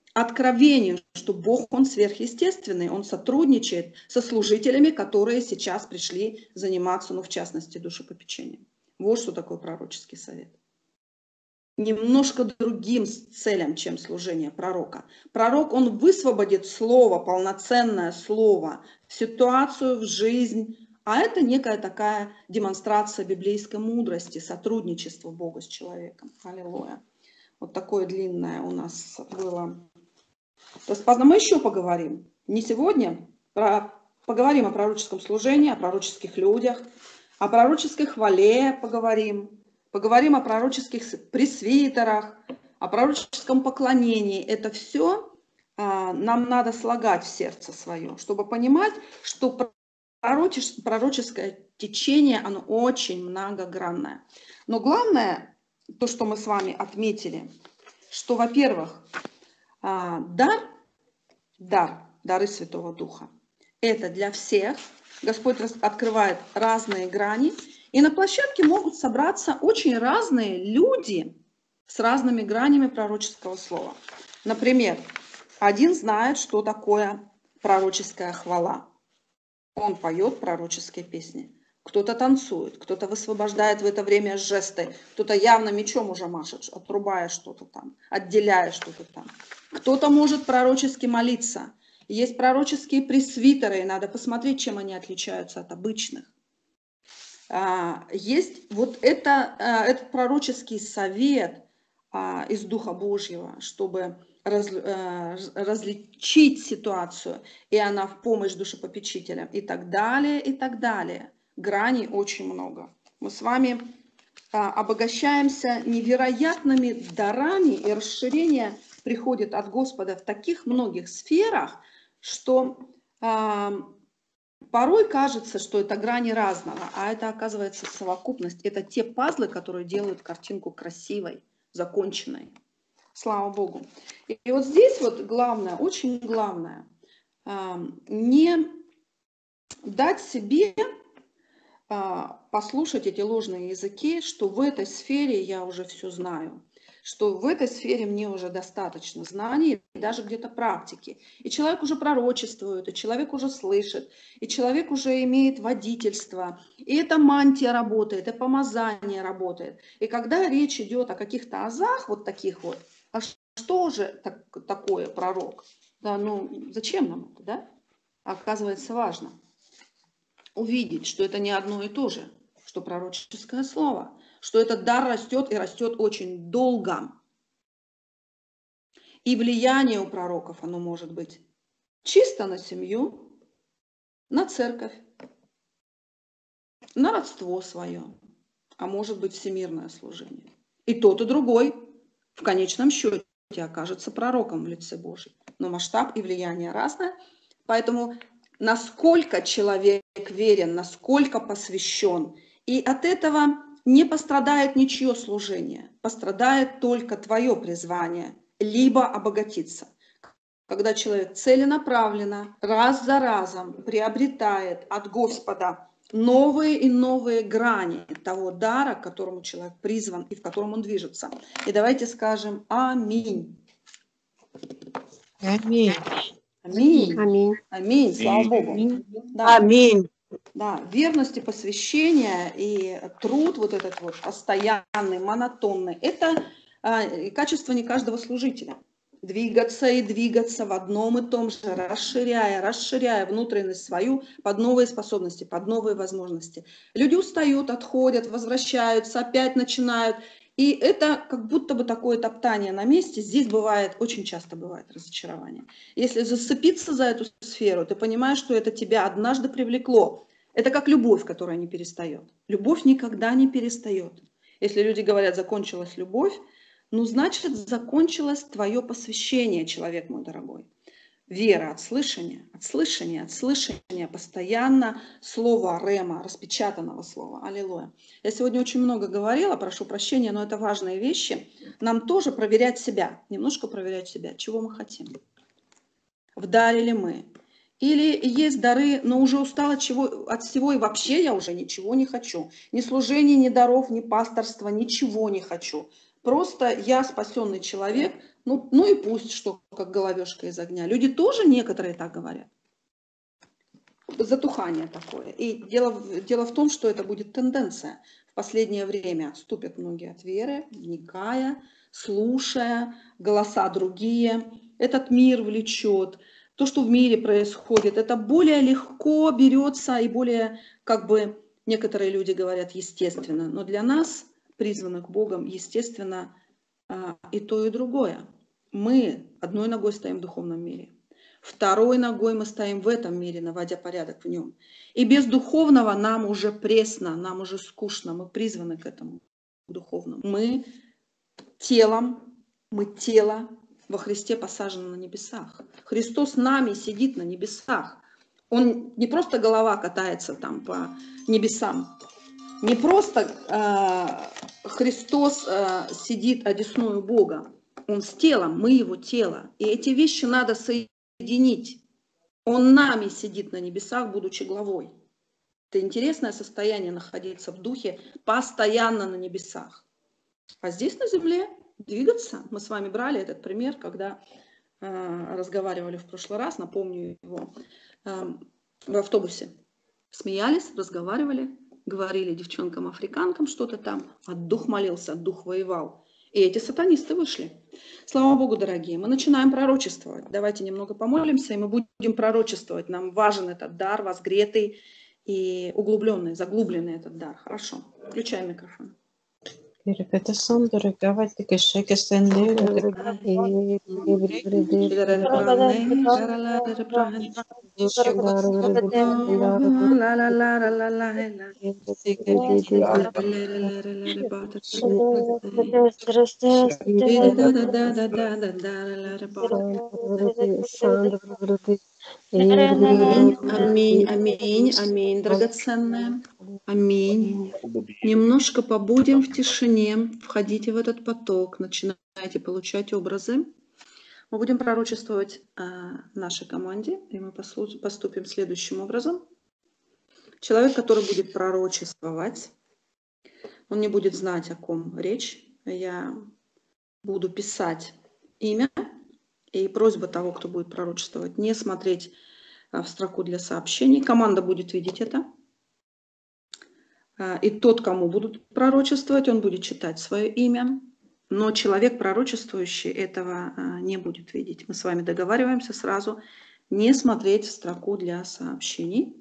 откровению, что Бог, Он сверхъестественный, Он сотрудничает со служителями, которые сейчас пришли заниматься, ну, в частности, душепопечением. Вот что такое пророческий совет. Немножко другим целям, чем служение пророка. Пророк, он высвободит слово, полноценное слово, в ситуацию, в жизнь, а это некая такая демонстрация библейской мудрости, сотрудничества Бога с человеком. Аллилуйя. Вот такое длинное у нас было. Распознано. Мы еще поговорим. Не сегодня, про, поговорим о пророческом служении, о пророческих людях, о пророческой хвале поговорим. Поговорим о пророческих пресвитерах, о пророческом поклонении. Это все а, нам надо слагать в сердце свое, чтобы понимать, что пророческое, пророческое течение, оно очень многогранное. Но главное, то, что мы с вами отметили, что, во-первых, а, дар, дар, дары Святого Духа, это для всех. Господь открывает разные грани. И на площадке могут собраться очень разные люди с разными гранями пророческого слова. Например, один знает, что такое пророческая хвала. Он поет пророческие песни. Кто-то танцует, кто-то высвобождает в это время жесты, кто-то явно мечом уже машет, отрубая что-то там, отделяя что-то там. Кто-то может пророчески молиться. Есть пророческие пресвитеры, и надо посмотреть, чем они отличаются от обычных. Есть вот это, этот пророческий совет из Духа Божьего, чтобы раз, различить ситуацию, и она в помощь душепопечителям, и так далее, и так далее. Граней очень много. Мы с вами обогащаемся невероятными дарами, и расширение приходит от Господа в таких многих сферах, что порой кажется, что это грани разного, а это, оказывается, совокупность. Это те пазлы, которые делают картинку красивой, законченной. Слава Богу. И вот здесь вот главное, очень главное, не дать себе послушать эти ложные языки, что в этой сфере я уже все знаю, что в этой сфере мне уже достаточно знаний, даже где-то практики. И человек уже пророчествует, и человек уже слышит, и человек уже имеет водительство, и эта мантия работает, и помазание работает. И когда речь идет о каких-то азах, вот таких вот, а что же так, такое пророк? Да, ну зачем нам это, да? Оказывается, важно увидеть, что это не одно и то же, что пророческое слово, что этот дар растет и растет очень долго. И влияние у пророков, оно может быть чисто на семью, на церковь, на родство свое, а может быть всемирное служение. И тот, и другой в конечном счете окажется пророком в лице Божьем. Но масштаб и влияние разное, поэтому насколько человек верен, насколько посвящен, и от этого не пострадает ничье служение, пострадает только твое призвание, либо обогатиться. Когда человек целенаправленно, раз за разом приобретает от Господа новые и новые грани того дара, к которому человек призван и в котором он движется. И давайте скажем аминь. Аминь. Аминь. Аминь. Аминь. Слава Богу. Аминь. Да. Аминь. Да, верность и посвящение, и труд вот этот вот постоянный, монотонный, это э, качество не каждого служителя. Двигаться и двигаться в одном и том же, расширяя, расширяя внутренность свою под новые способности, под новые возможности. Люди устают, отходят, возвращаются, опять начинают. И это как будто бы такое топтание на месте. Здесь бывает, очень часто бывает разочарование. Если зацепиться за эту сферу, ты понимаешь, что это тебя однажды привлекло. Это как любовь, которая не перестает. Любовь никогда не перестает. Если люди говорят, закончилась любовь, ну, значит, закончилось твое посвящение, человек мой дорогой. Вера от слышания, от слышания, от слышания, постоянно слово рема, распечатанного слова. Аллилуйя. Я сегодня очень много говорила, прошу прощения, но это важные вещи. Нам тоже проверять себя, немножко проверять себя, чего мы хотим. Вдарили мы. Или есть дары, но уже устала чего, от всего, и вообще я уже ничего не хочу. Ни служений, ни даров, ни пасторства, ничего не хочу. Просто я спасенный человек, Ну, ну и пусть, что как головешка из огня. Люди тоже некоторые так говорят. Затухание такое. И дело, в- дело в том, что это будет тенденция. В последнее время отступят многие от веры, вникая, слушая голоса другие. Этот мир влечет. То, что в мире происходит, это более легко берется и более, как бы, некоторые люди говорят, естественно. Но для нас, призванных Богом, естественно, а, и то, и другое. Мы одной ногой стоим в духовном мире. Второй ногой мы стоим в этом мире, наводя порядок в нем. И без духовного нам уже пресно, нам уже скучно, мы призваны к этому духовному. Мы телом, мы тело во Христе посажено на небесах. Христос нами сидит на небесах. Он не просто голова катается там по небесам, не просто э, Христос э, сидит одесную Бога, Он с телом, мы Его тело. И эти вещи надо соединить. Он нами сидит на небесах, будучи главой. Это интересное состояние находиться в духе постоянно на небесах. А здесь на земле двигаться. Мы с вами брали этот пример, когда э, разговаривали в прошлый раз, напомню его, э, в автобусе. Смеялись, разговаривали, говорили девчонкам-африканкам что-то там, а дух молился, дух воевал. И эти сатанисты вышли. Слава Богу, дорогие, мы начинаем пророчествовать. Давайте немного помолимся, и мы будем пророчествовать. Нам важен этот дар, возгретый и углубленный, заглубленный этот дар. Хорошо, включаем микрофон. Ripeta Sandra, Gavati Kashaka Sandra, Аминь, аминь, аминь, аминь, драгоценная. Аминь. Немножко побудем в тишине, входите в этот поток, начинайте получать образы. Мы будем пророчествовать а, нашей команде, и мы поступим следующим образом. Человек, который будет пророчествовать, он не будет знать, о ком речь. Я буду писать имя, и просьба того, кто будет пророчествовать, не смотреть в строку для сообщений. Команда будет видеть это. И тот, кому будут пророчествовать, он будет читать свое имя. Но человек, пророчествующий, этого не будет видеть. Мы с вами договариваемся сразу не смотреть в строку для сообщений.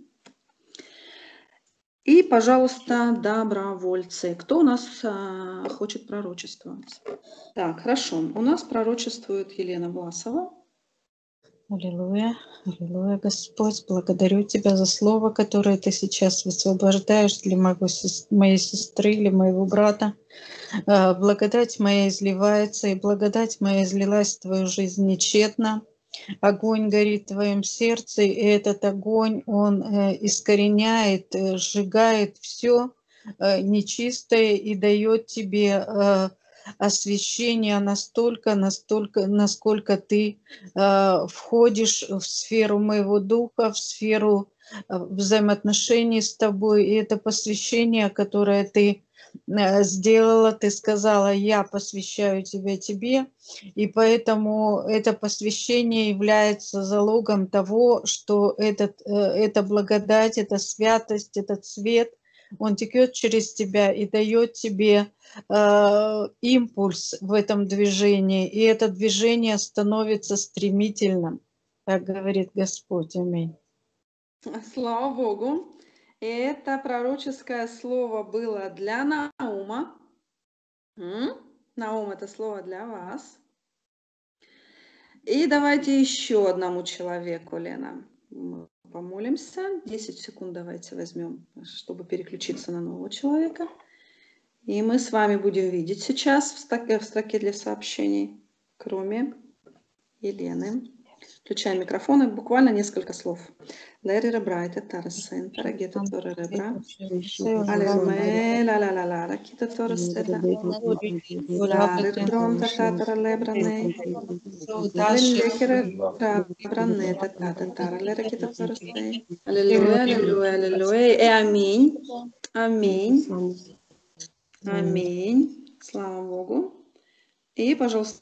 И, пожалуйста, добровольцы. Кто у нас хочет пророчествовать? Так, хорошо. У нас пророчествует Елена Власова. Аллилуйя, аллилуйя, Господь, благодарю Тебя за слово, которое Ты сейчас высвобождаешь для моего, моей сестры или моего брата. Благодать моя изливается, и благодать моя излилась в Твою жизнь нечетно. Огонь горит в Твоем сердце, и этот огонь, он искореняет, сжигает все нечистое и дает Тебе освящение настолько, настолько, насколько ты э, входишь в сферу моего духа, в сферу э, взаимоотношений с тобой. И это посвящение, которое ты э, сделала, ты сказала: я посвящаю тебя тебе. И поэтому это посвящение является залогом того, что этот, э, эта благодать, эта святость, этот свет, он текет через тебя и дает тебе э, импульс в этом движении, и это движение становится стремительным, так говорит Господь. Аминь. Слава Богу. Это пророческое слово было для Наума. М? Наум, это слово для вас. И давайте еще одному человеку, Лена. Мы помолимся. десять секунд давайте возьмем, чтобы переключиться на нового человека. И мы с вами будем видеть сейчас в строке, в строке для сообщений, кроме Елены. Включаем микрофон, и буквально несколько слов. Лерера брайта тарасен, парагета тора ребра. Аллилуйя, ла ла ла ла, ракита тора стета. Ларер дрон татара лебране. Аллилуйя, рабране татата тара леракита тора стей. Аллилуйя, аллилуйя, аллилуйя. И аминь. Аминь. Аминь. Слава Богу. И, пожалуйста,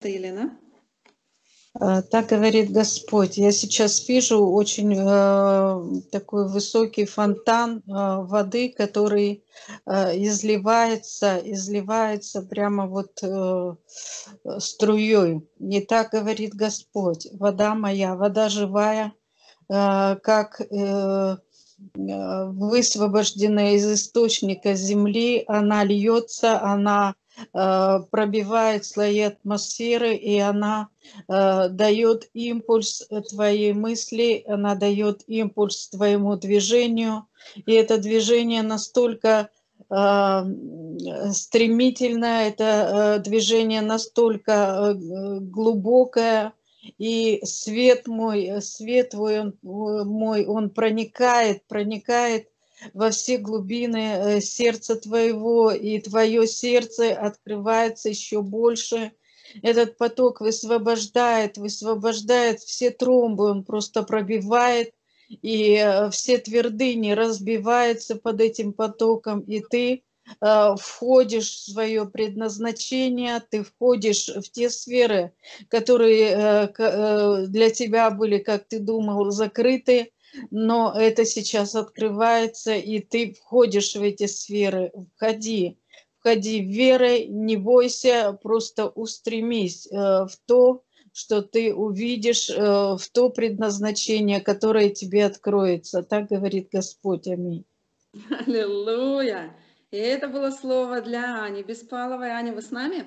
Елена. Так говорит Господь. Я сейчас вижу очень э, такой высокий фонтан э, воды, который э, изливается, изливается прямо вот э, струей. И так говорит Господь. Вода моя, вода живая, э, как э, высвобожденная из источника земли, она льется, она э, пробивает слои атмосферы, и она э, дает импульс твоей мысли, она дает импульс твоему движению, и это движение настолько э, стремительное, это э, движение настолько э, глубокое, и свет мой, свет твой, он, мой, он проникает, проникает во все глубины сердца твоего, и твое сердце открывается еще больше. Этот поток высвобождает, высвобождает все тромбы, он просто пробивает, и все твердыни разбиваются под этим потоком, и ты входишь в свое предназначение, ты входишь в те сферы, которые для тебя были, как ты думал, закрыты, но это сейчас открывается, и ты входишь в эти сферы. Входи, входи верой, не бойся, просто устремись в то, что ты увидишь, в то предназначение, которое тебе откроется. Так говорит Господь. Аминь. Аллилуйя! И это было слово для Ани Беспаловой. Аня, вы с нами?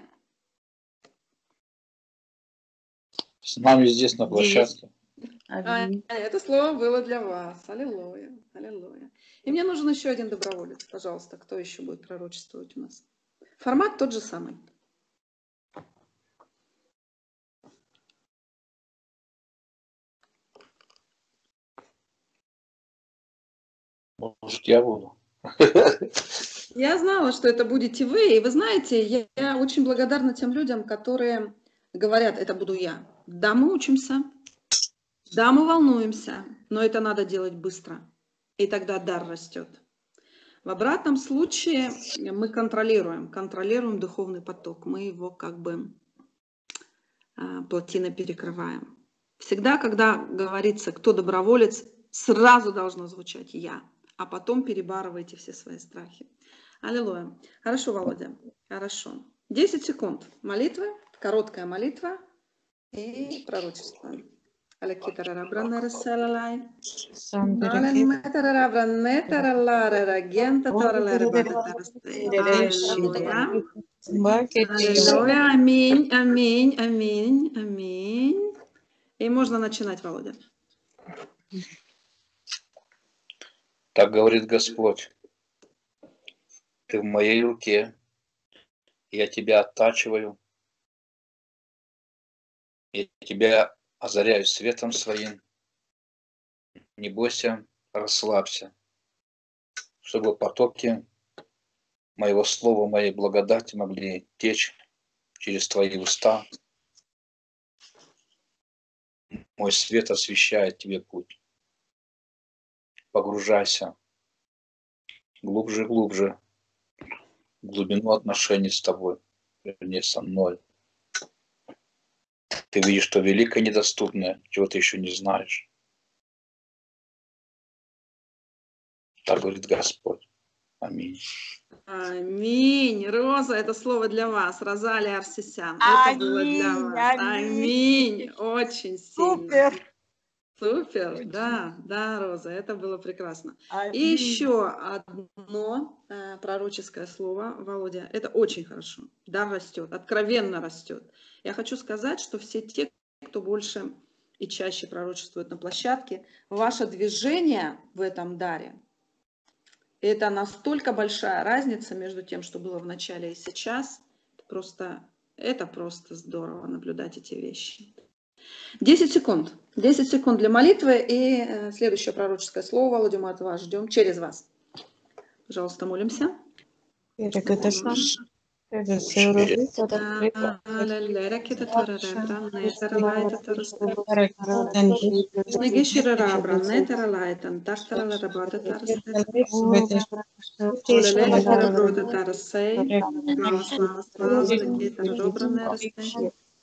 С нами здесь на площадке. Аня, это слово было для вас. Аллилуйя, аллилуйя. И мне нужен еще один доброволец, пожалуйста. Кто еще будет пророчествовать у нас? Формат тот же самый. Может, я буду? Я знала, что это будете вы, и вы знаете, я, я очень благодарна тем людям, которые говорят, это буду я. Да, мы учимся, да, мы волнуемся, но это надо делать быстро, и тогда дар растет. В обратном случае мы контролируем, контролируем духовный поток, мы его как бы а, плотиной перекрываем. Всегда, когда говорится, кто доброволец, сразу должно звучать «я», а потом перебарывайте все свои страхи. Аллилуйя. Хорошо, Володя, хорошо. десять секунд молитвы, короткая молитва и пророчество. Аллилуйя, аминь, аминь, аминь, аминь. И можно начинать, Володя. Так говорит Господь. Ты в моей руке, я тебя оттачиваю, я тебя озаряю светом своим. Не бойся, расслабься, чтобы потоки моего слова, моей благодати могли течь через твои уста. Мой свет освещает тебе путь. Погружайся глубже и глубже в глубину отношений с тобой, вернее, со мной. Ты видишь то великое недоступное, чего ты еще не знаешь. Так говорит Господь. Аминь. Аминь. Роза, это слово для вас. Розалия Арсисян. Это аминь, было для вас. Аминь. Аминь. Очень сильно. Супер. Супер. Да, да, Роза, это было прекрасно. Аминь. И еще одно э, пророческое слово, Володя. Это очень хорошо. Дар растет, откровенно растет. Я хочу сказать, что все те, кто больше и чаще пророчествует на площадке, ваше движение в этом даре, это настолько большая разница между тем, что было в начале и сейчас. Просто, это просто здорово наблюдать эти вещи. десять секунд. десять секунд для молитвы. И э, следующее пророческое слово, Володя, мы от вас ждем через вас. Пожалуйста, молимся.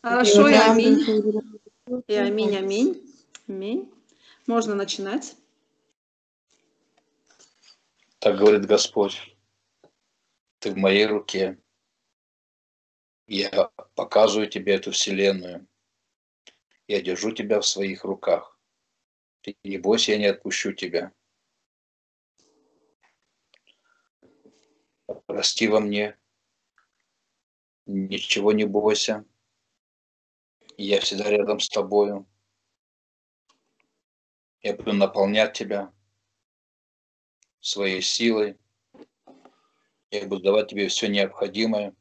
Хорошо, и Юрам, аминь. Аминь. И аминь, аминь. Аминь. Можно начинать. Так говорит Господь, ты в моей руке. Я показываю тебе эту вселенную. Я держу тебя в своих руках. Ты не бойся, я не отпущу тебя. Расти во мне. Ничего не бойся. Я всегда рядом с тобою. Я буду наполнять тебя своей силой. Я буду давать тебе все необходимое.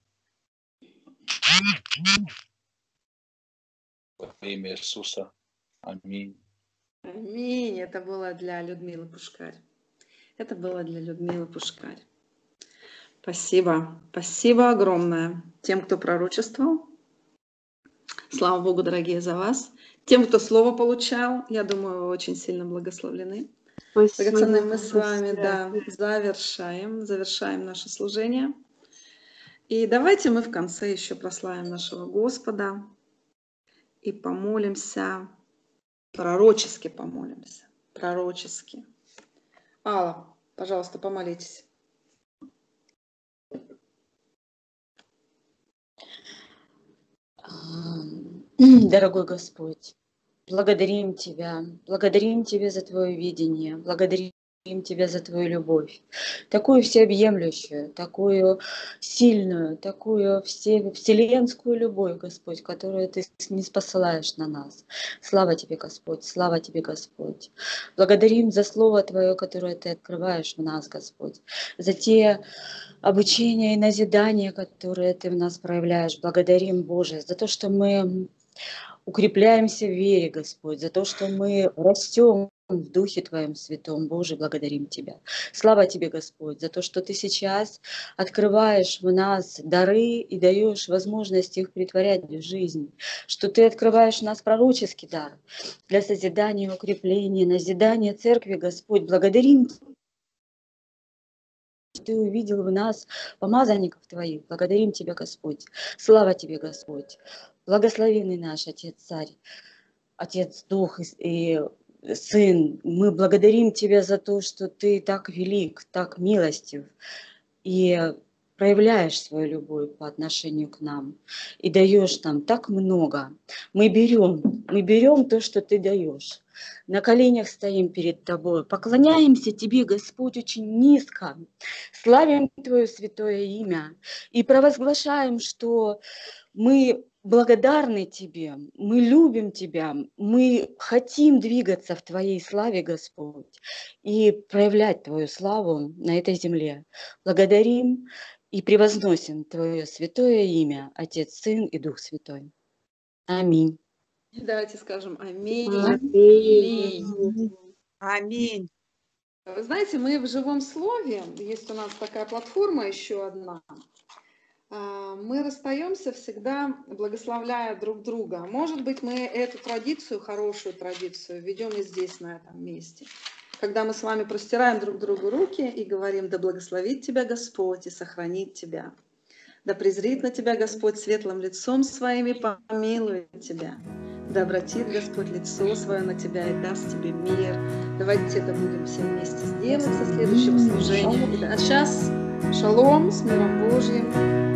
Во имя Иисуса. Аминь. Аминь. Это было для Людмилы Пушкарь. Это было для Людмилы Пушкарь. Спасибо. Спасибо огромное тем, кто пророчествовал. Слава Богу, дорогие, за вас. Тем, кто слово получал, я думаю, вы очень сильно благословлены. Спасибо. Драгоценные, мы с вами, Спасибо. да, завершаем, завершаем наше служение. И давайте мы в конце еще прославим нашего Господа и помолимся, пророчески помолимся, пророчески. Алла, пожалуйста, помолитесь. Дорогой Господь, благодарим Тебя, благодарим Тебя за Твое видение, благодарим Тебя за Твою любовь, такую всеобъемлющую, такую сильную, такую все, вселенскую любовь, Господь, которую Ты не спосылаешь на нас. Слава Тебе, Господь, слава Тебе, Господь. Благодарим за Слово Твое, которое Ты открываешь в нас, Господь, за те обучения и назидания, которые Ты в нас проявляешь. Благодарим, Боже, за то, что мы укрепляемся в вере, Господь, за то, что мы растем в Духе Твоем Святом. Боже, благодарим Тебя. Слава Тебе, Господь, за то, что Ты сейчас открываешь в нас дары и даешь возможность их притворять в жизнь, что Ты открываешь в нас пророческий дар для созидания, укрепления, назидания Церкви, Господь. Благодарим Тебя. Ты увидел в нас помазанников Твоих. Благодарим Тебя, Господь. Слава Тебе, Господь. Благословенный наш Отец Царь, Отец Дух и, и Сын. Мы благодарим Тебя за то, что Ты так велик, так милостив и проявляешь свою любовь по отношению к нам и даешь нам так много. Мы берем, мы берем то, что Ты даешь. На коленях стоим перед Тобой, поклоняемся Тебе, Господь, очень низко, славим Твое святое имя и провозглашаем, что мы благодарны Тебе, мы любим Тебя, мы хотим двигаться в Твоей славе, Господь, и проявлять Твою славу на этой земле. Благодарим и превозносим Твое святое имя, Отец, Сын и Дух Святой. Аминь. Давайте скажем аминь. Аминь. Аминь. Вы знаете, мы в живом слове, есть у нас такая платформа еще одна, мы расстаемся всегда, благословляя друг друга. Может быть, мы эту традицию, хорошую традицию, ведем и здесь, на этом месте. Когда мы с вами простираем друг другу руки и говорим: да благословит тебя Господь и сохранит тебя. Да презрит на тебя Господь светлым лицом своим и помилует тебя. Да обратит Господь лицо свое на тебя и даст тебе мир. Давайте это будем все вместе сделать со следующего служения. А сейчас шалом с миром Божьим.